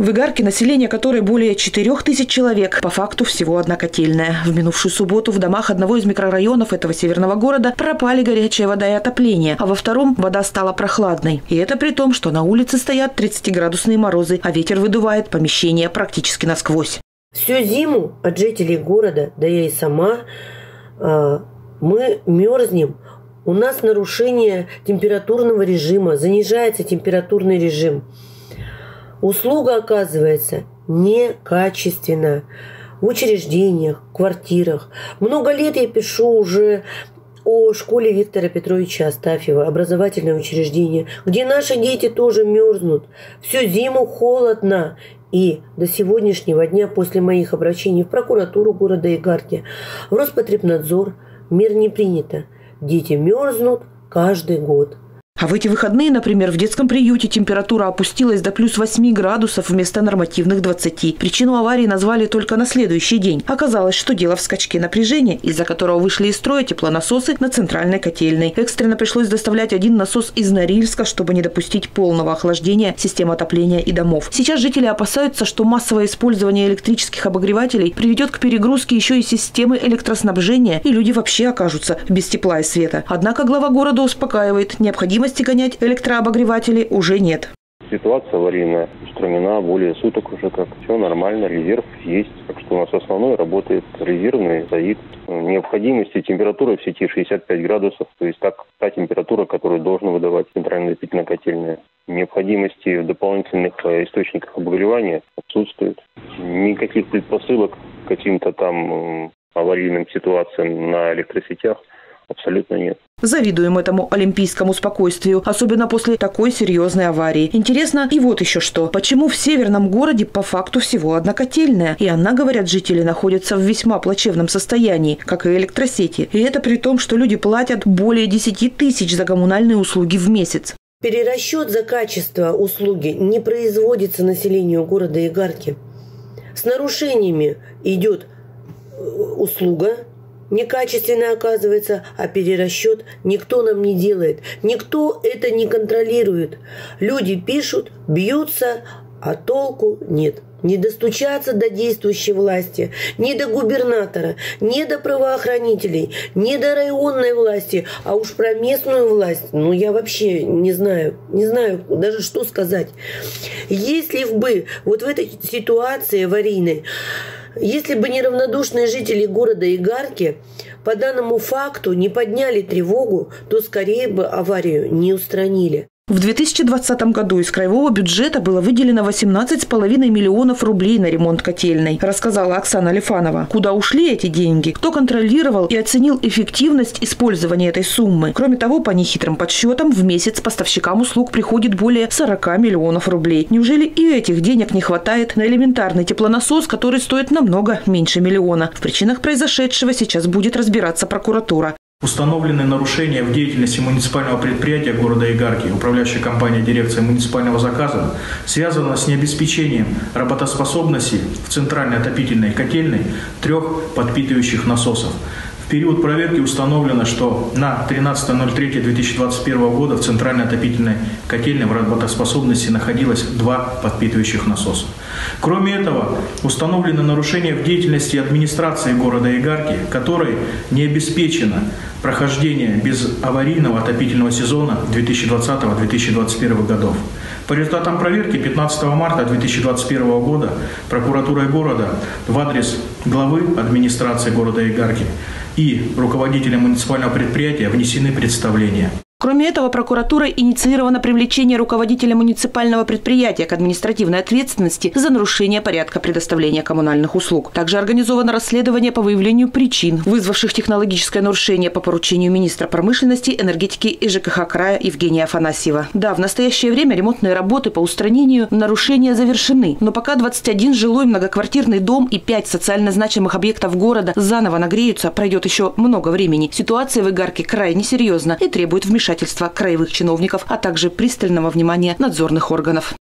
В Игарке, население которой более 4000 человек, по факту всего одна котельная. В минувшую субботу в домах одного из микрорайонов этого северного города пропали горячая вода и отопление, а во втором вода стала прохладной. И это при том, что на улице стоят 30-градусные морозы, а ветер выдувает помещение практически насквозь. Всю зиму от жителей города, да я и сама, мы мерзнем. У нас нарушение температурного режима, занижается температурный режим. Услуга оказывается некачественна. В учреждениях, квартирах. Много лет я пишу уже о школе Виктора Петровича Астафьева, образовательное учреждение, где наши дети тоже мерзнут. Всю зиму холодно. И до сегодняшнего дня, после моих обращений в прокуратуру города Игарки, в Роспотребнадзор, мер не принято. Дети мерзнут каждый год. А в эти выходные, например, в детском приюте температура опустилась до плюс 8 градусов вместо нормативных 20. Причину аварии назвали только на следующий день. Оказалось, что дело в скачке напряжения, из-за которого вышли из строя теплонасосы на центральной котельной. Экстренно пришлось доставлять один насос из Норильска, чтобы не допустить полного охлаждения системы отопления и домов. Сейчас жители опасаются, что массовое использование электрических обогревателей приведет к перегрузке еще и системы электроснабжения, и люди вообще окажутся без тепла и света. Однако глава города успокаивает, необходимости гонять электрообогреватели уже нет. Ситуация аварийная, устранена более суток уже как. Все нормально, резерв есть. Так что у нас основной работает резервный стоит. Необходимости температура в сети 65 градусов, то есть та температура, которую должна выдавать центральная питательная котельная. Необходимости в дополнительных источниках обогревания отсутствует. Никаких предпосылок к каким-то там аварийным ситуациям на электросетях абсолютно нет. Завидуем этому олимпийскому спокойствию, особенно после такой серьезной аварии. Интересно и вот еще что. Почему в северном городе по факту всего одна котельная? И она, говорят жители, находится в весьма плачевном состоянии, как и электросети. И это при том, что люди платят более 10 тысяч за коммунальные услуги в месяц. Перерасчет за качество услуги не производится населению города Игарки. С нарушениями идет услуга, некачественная оказывается, а перерасчет никто нам не делает. Никто это не контролирует. Люди пишут, бьются, а толку нет. Не достучаться до действующей власти, ни до губернатора, ни до правоохранителей, ни до районной власти, а уж про местную власть, я вообще не знаю даже что сказать. Если бы вот в этой ситуации аварийной, если бы неравнодушные жители города Игарки по данному факту не подняли тревогу, то скорее бы аварию не устранили. В 2020 году из краевого бюджета было выделено 18,5 миллионов рублей на ремонт котельной, рассказала Оксана Лифанова. Куда ушли эти деньги? Кто контролировал и оценил эффективность использования этой суммы? Кроме того, по нехитрым подсчетам, в месяц поставщикам услуг приходит более 40 миллионов рублей. Неужели и этих денег не хватает на элементарный теплонасос, который стоит намного меньше миллиона? В причинах произошедшего сейчас будет разбираться прокуратура. Установлены нарушения в деятельности муниципального предприятия города Игарки, управляющая компания дирекция муниципального заказа, связана с необеспечением работоспособности в центральной отопительной котельной 3 подпитывающих насосов. В период проверки установлено, что на 13.03.2021 года в центральной отопительной котельной в работоспособности находилось 2 подпитывающих насоса. Кроме этого, установлены нарушения в деятельности администрации города Игарки, которой не обеспечено прохождение безаварийного отопительного сезона 2020-2021 годов. По результатам проверки 15 марта 2021 года прокуратурой города в адрес главы администрации города Игарки и руководителя муниципального предприятия внесены представления. Кроме этого, прокуратурой инициировано привлечение руководителя муниципального предприятия к административной ответственности за нарушение порядка предоставления коммунальных услуг. Также организовано расследование по выявлению причин, вызвавших технологическое нарушение по поручению министра промышленности, энергетики и ЖКХ края Евгения Афанасьева. Да, в настоящее время ремонтные работы по устранению нарушения завершены, но пока 21 жилой многоквартирный дом и 5 социально значимых объектов города заново нагреются, пройдет еще много времени. Ситуация в Игарке крайне серьезна и требует вмешательства краевых чиновников, а также пристального внимания надзорных органов.